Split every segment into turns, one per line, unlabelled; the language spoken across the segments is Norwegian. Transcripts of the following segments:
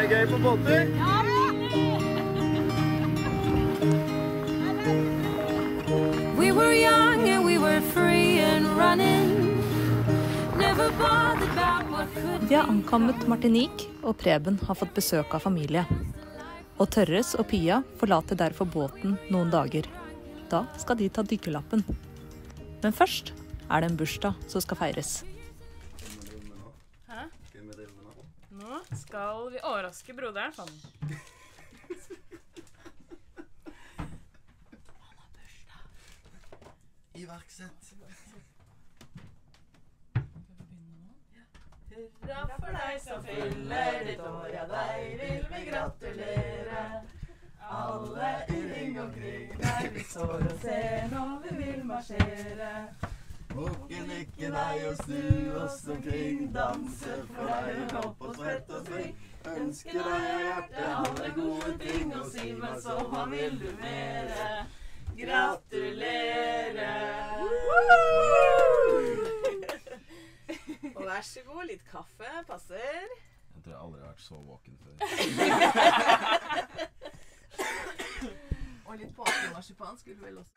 det gøy på båter?
Ja! We were young and we were free and running. Never bothered about what could be.
Vi har ankommet Martinique, og Preben har fått besøk av familie. Og Tørres og Pia forlater derfor båten noen dager. Da skal de ta dykkerlappen. Men først er det en bursdag som skal feires.
Hæ? Nå skal vi overraske broderen sånn.
Han har bursdag. Iverksett.
Hurra for deg som fyller ditt år, ja deg vil vi gratulere. Alle i ring omkring der vi står og ser når vi vil marsjere.
Våken lykke deg og snu oss omkring, danse for deg, hopp og svett og sving. Ønsker deg av hjertet alle gode ting, og si meg så, hva vil du mere?
Gratulere! Og vær så god, litt kaffe passer.
Jeg tror jeg aldri har vært så våken før.
Og litt påskemarsipan skulle du vel også.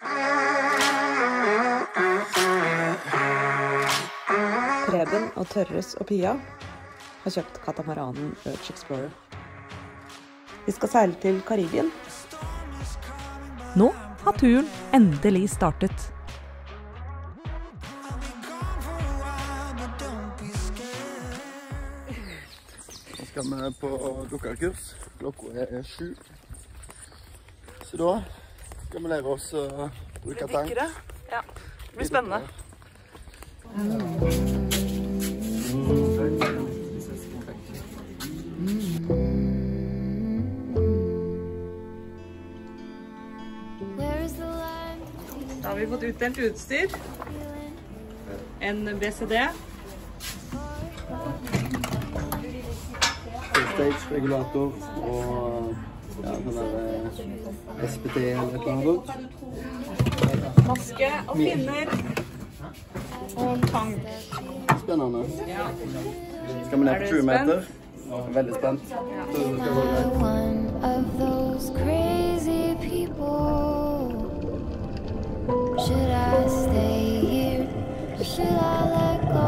Preben og Tørres og Pia har kjøpt katamaranen Urge Explorer. Vi skal seile til Karibien. Nå har turen endelig startet.
Nå skal vi på dukkerkurs. Klokka er 7. Så da skal vi lære oss å bruke tank.
Ja, det blir spennende. Da har vi fått utdelt utstyr. En BCD.
Stage-regulator og ja, den der SPT eller et eller annet.
Maske og pinner. Og en tank.
Spennende.
Ja.
Skal vi ned på 20 meter? Veldig spent.
One of those crazy people. Should I stay here or should I let go?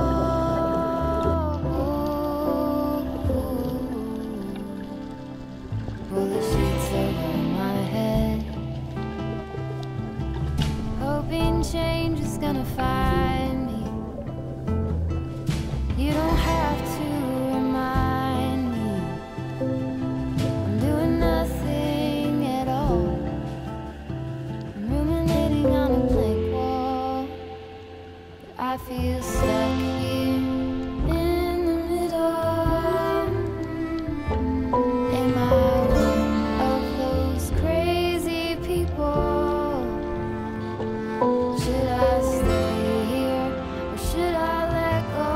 Pull the sheets over my head, hoping change is gonna find me. You don't have to remind me. I'm doing nothing at all. I'm ruminating on a blank wall. But I feel stuck here in the middle. Am I one of those crazy people? Should I stay here or should I let go?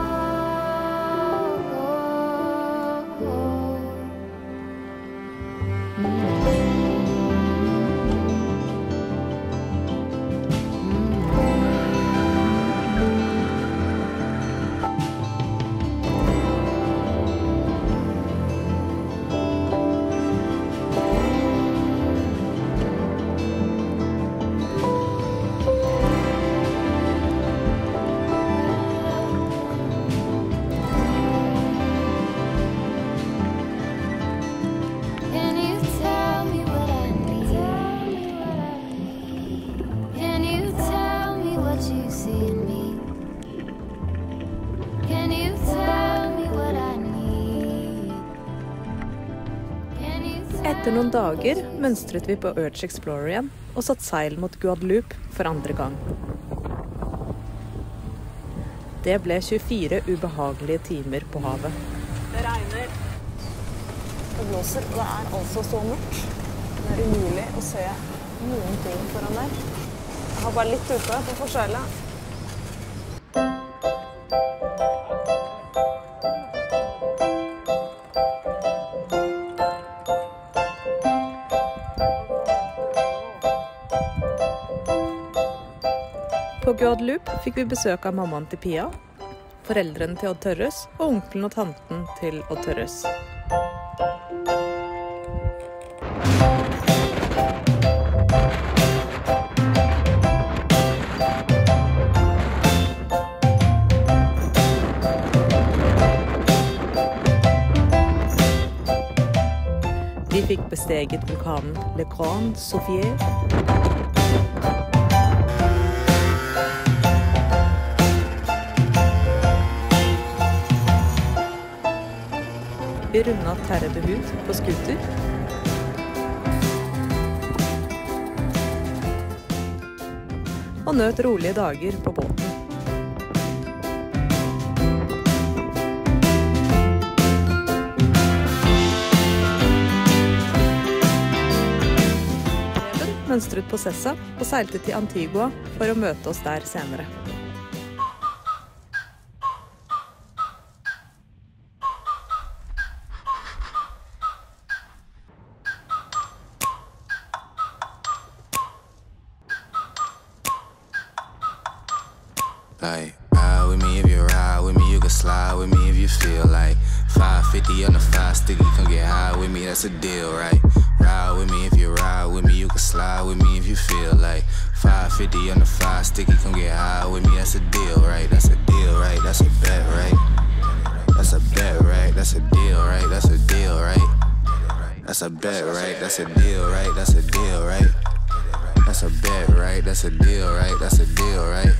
Can you tell me what I need? Can you tell me what you see in me? Can you tell me what I need? Can you tell
Etter noen dager mønstret vi på Urge Explorer igjen og satt seil mot Guadeloupe for andre gang. Det ble 24 ubehagelige timer på havet.
Det regner.
Det blåser, og det er altså så mørkt. Det er umulig å se noen ting foran der. Jeg har bare litt ute på forseilet.
På Guadeloupe fikk vi besøk av mammaen til Pia, foreldrene til Odd Tørres og onkelen og tanten til Odd Tørres. Vi fikk besteget vulkanen Le Grand Sofie. Vi rundet Terre de Hud på skuter. Og nøt rolige dager på båten. Mønstret på Sessa og seilte til Antigua for å møte oss der senere.
Like, ride with me if you ride with me, you can slide with me if you feel like 550 on the 5 sticky, come get high with me, that's a deal, right? Ride with me if you ride with me, you can slide with me if you feel like 550 on the 5 sticky, come get high with me, that's a deal, right? That's a deal, right? That's a bet, right? That's a bet, right? That's a deal, right? That's a deal, right? That's a bet, right? That's a deal, right? That's a deal, right? That's a bet, right? That's a deal, right? That's a deal, right?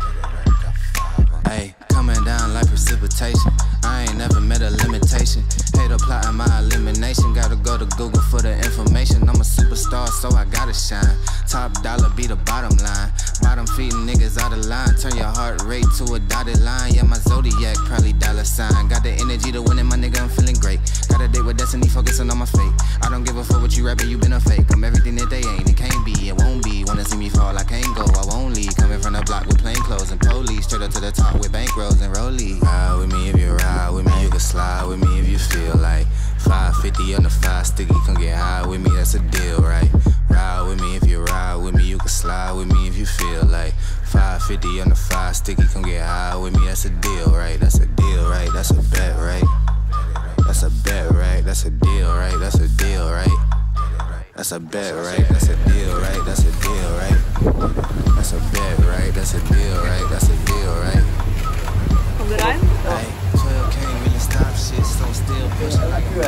Hey, coming down like precipitation. I ain't never met a limitation. Hate plotting my elimination. Gotta go to Google for the information. I'm a superstar, so I gotta shine. Top dollar be the bottom line. Bottom feeding niggas out of line. Turn your heart rate to a dotted line. Yeah, my zodiac probably $sign. Got the energy to win it, my nigga, I'm feeling great. Got a date with destiny, focusing on my fate. I don't give a fuck what you rapping, you been a fake. I'm everything that they ain't, it can't be, it won't be. Wanna see me fall, I can't go, I won't leave. Coming from the block with plain clothes and police. Straight up to the top with bankrolls and rollies. Ride with me if you ride with me, you can slide with me if you feel like 550 on the 5 sticky, come get high with me, that's a deal, right? Ride with me if you ride with me, you can slide with me if you feel like 550 on the 5 sticky, come get high with me, that's a deal, right? That's a deal, right? That's a bet, right? That's a bet, right? That's a deal, right? That's a deal, right? That's a bet, right? That's a deal, right? That's a deal, right? That's a bet, right? That's a deal, right? That's a deal, right?
Kom det regn?
Hey, 12 can't really stop shit, so still pushing like a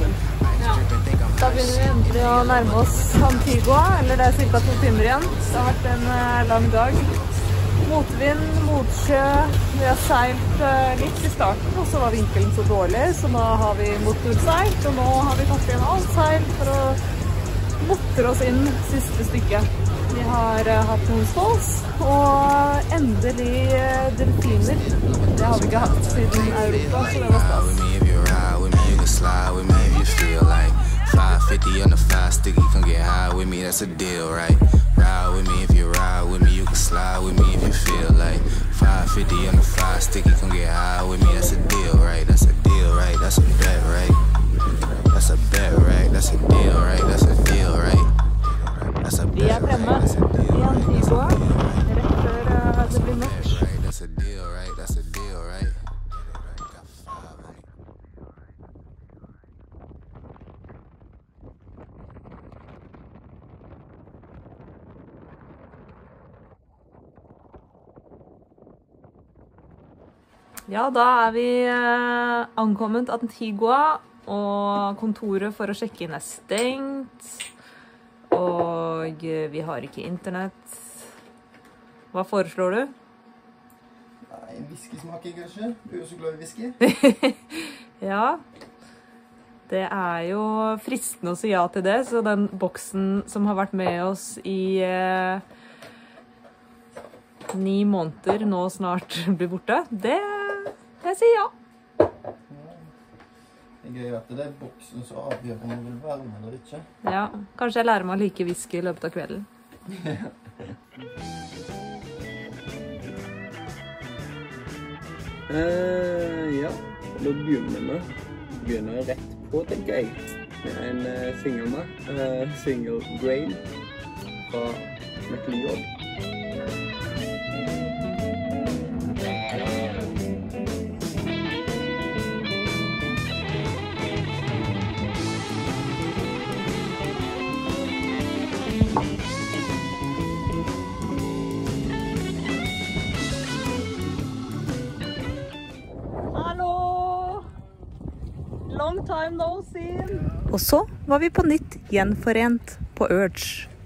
Da begynner vi endelig å nærme oss Antigua, eller det er cirka 2 timer igjen. Det har vært en lang dag. Motvind, motsjø, vi har seilt litt i starten, og så var vinkelen så dårlig, så nå har vi motorseilt, og nå har vi tatt igjen alt seil for å motre oss inn siste stykke. Vi har hatt noen stås, og endelig delfiner. Det har vi ikke hatt siden Europa, så det var stas.
Slide with me if you feel like 550 on the 5 sticky, come get high with me, that's a deal, right? Ride with me if you ride with me, you can slide with me if you feel like 550 on the 5 sticky, come get high with me, that's a deal, right? That's a deal, right? That's a bet, right? That's a bet, right? That's a deal, right? That's a deal, right? That's a bet, right? That's a deal, right? That's a deal, right? That's a deal, right? That's a deal, right?
Ja, da er vi ankommet Antigua, og kontoret for å sjekke inn er stengt. Og vi har ikke internett. Hva foreslår du?
Nei, en whiskysmaking kanskje? Du er jo så glad i whisky.
Ja, det er jo fristende å si ja til det, så den boksen som har vært med oss i 9 måneder nå snart blir borte, det jeg sier ja.
Det er gøy at det er boksen som avgjør om man vil varme eller ikke.
Ja, kanskje jeg lærer meg å like whisky i løpet av kvelden.
Ja, da begynner rett på, tenker jeg, med en single Grail fra McLeod.
Long time no see.
Og så var vi på nytt gjenforent på Urge.